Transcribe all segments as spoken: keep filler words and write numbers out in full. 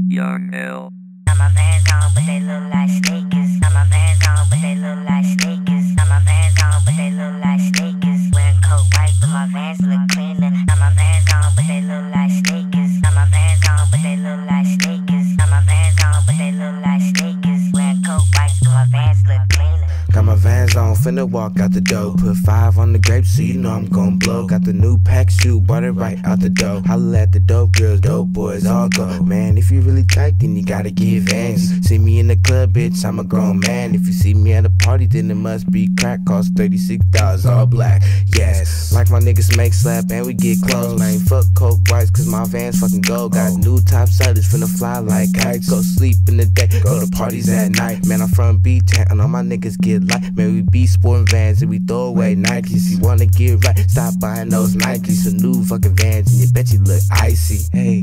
Young L. Got my Vans on, but they look like sneakers. Got my Vans on, but they look like sneakers. Got my Vans on, but they look like sneakers. Wearing coat white, but my Vans look cleaner. Got my Vans on, but they look like sneakers. Got my Vans on, but they look like sneakers. Got my Vans on, but they look like sneakers. Wearing coat white, but my Vans look cleaner. Got my Vans on, finna walk out the door. Put five on the grapes, so you know I'm gon' blow. Got the new pack shoe, bought it right out the door. Holla at the dope girls, dope boys, all go. Man, if you really tight, then you gotta get Vans. See me in the club, bitch, I'm a grown man. If you see me at a party, then it must be crack. Cost thirty-six dollars, all black, yes. Like my niggas make slap and we get close. Man, fuck coke whites, cause my Vans fucking gold. Got new top sellers, finna fly like kites. Go sleep in the day, go to parties at night. Man, I'm from B-Town, and all my niggas get light. Man, we be sporting Vans and we throw away Nikes. You wanna get right, stop buying those Nikes. Some new fucking Vans and you bet you look icy. Hey.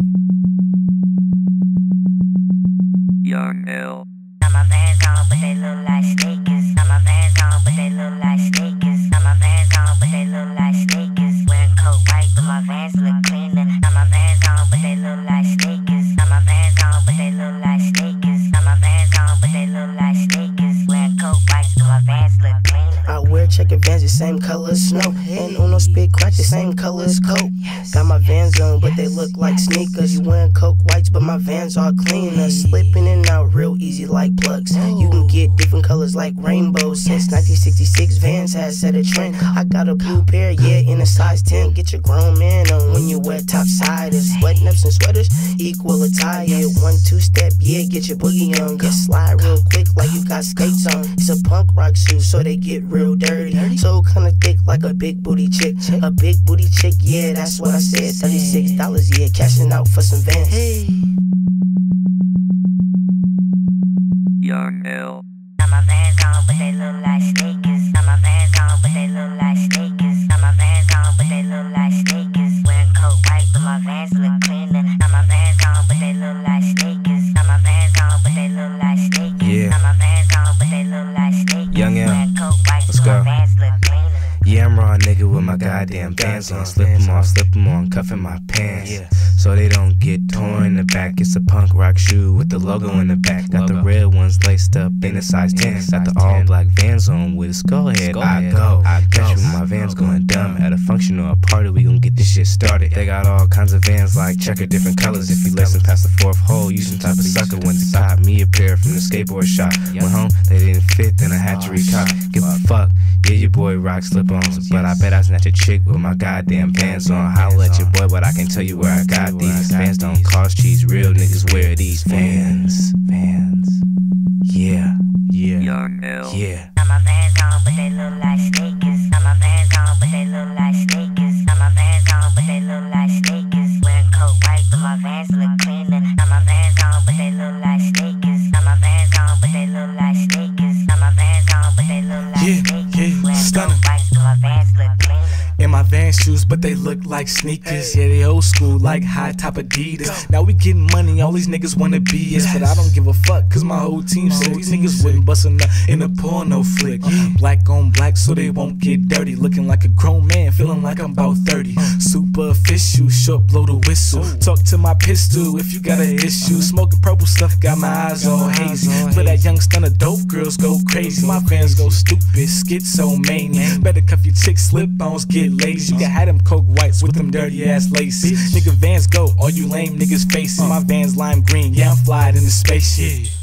Young L. Got my Vans on, but they look like sneakers. Got my Vans on, but they look like sneakers. Got my Vans on, but they look like sneakers. Wearing coat white, but my Vans look cleaner. Got my Vans on, but they look like sneakers. Got my Vans on, but they look like sneakers. Got my Vans on, but they look like sneakers. Wearing coat white, but my Vans look cleaner. I wear checker Vans the same color as snow, and Uno spit crack the same color as coke. Got my Vans on, but they look like sneakers. You wearing coke whites, but my Vans are cleaner. Slipping in and out real easy like plugs. You can get different colors like rainbows. Since nineteen sixty-six, Vans has set a trend. I got a blue pair, yeah, in a size ten. Get your grown man on when you wear topsiders. Sweatnups and sweaters equal attire. One two step, yeah, get your boogie on. Get slide real quick like you got skates on. It's a punk rock shoe, so they get real dirty. So kinda thick like a big booty chick. A big booty chick, yeah, that's what I said. thirty-six dollars, yeah, cashing out for some Vans. Hey. Young L. Got my Vans on, but they look like sneakers. Got my Vans on, but they look like sneakers. Got my Vans on, but they look like sneakers. Wearing coat white, but my Vans look cleaner. Got my Vans on, but they look like sneakers. Got my Vans on, but they look like sneakers. Yeah. Got my Vans on, but they look like sneakers. Young L. Wearing coat white, Let's but go. my Vans look cleaner. Yeah, I'm raw nigga with my goddamn Vans on. Slip them off, slip them on, cuffing my pants. So they don't get torn in the back. It's a punk rock shoe with the logo in the back. Got the red ones laced up in a size ten. Got the all black Vans on with a skull head. I go, catch me with my Vans going dumb. At a function or a party, we gon' get this shit started. They got all kinds of Vans like checker different colors. If you listen past the fourth hole, you some type of sucker. Went to cop me a pair from the skateboard shop. Went home, they didn't fit, then I had to recop. Give a fuck, yeah, your boy rock slip-ons, but I bet I snatch a chick with my goddamn Vans on. Holla at your boy, but I can tell you where I got these. Vans don't cost cheese, real niggas wear these. Vans, Vans, yeah, yeah, Young L. yeah. Got my Vans on, but they look like sneakers. Got my Vans on, but they look like sneakers. Got my Vans on, but they look like sneakers. Wearing coat white, but my Vans look cleaner. Got my Vans on, but they look like sneakers. Got my Vans on, but they look like sneakers. Got my Vans on, but they look like Yeah, sneakers. yeah, Wearing stunning. coat white, but my Vans look cleaner. In my Vans shoes, but they look like sneakers. Yeah, they old school, like high top Adidas. Now we getting money, all these niggas wanna be us, but I don't give a fuck, cause my whole team said these niggas wouldn't bust a nut in a porno flick. Black on black, so they won't get dirty. Looking like a grown man, feeling like I'm about thirty. Super official, short blow the whistle. Talk to my pistol if you got an issue. Smoking purple stuff, got my eyes all hazy. For that young stunner, dope girls go crazy. My fans go stupid, schizomania. Better cuff your chick, slip-ons, get lazy. You can have them coke whites with them dirty ass laces. Nigga Vans go, all you lame niggas faces. My Vans lime green, yeah I'm flying in the spaceship.